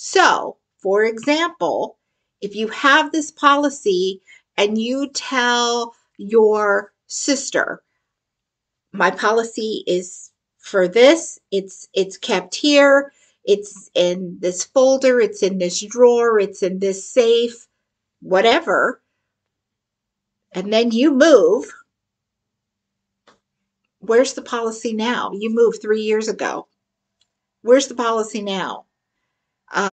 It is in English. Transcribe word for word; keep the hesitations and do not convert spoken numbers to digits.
So, for example, if you have this policy and you tell your sister, my policy is for this, it's it's kept here, it's in this folder, it's in this drawer, it's in this safe, whatever, and then you move, where's the policy now? You moved three years ago. Where's the policy now?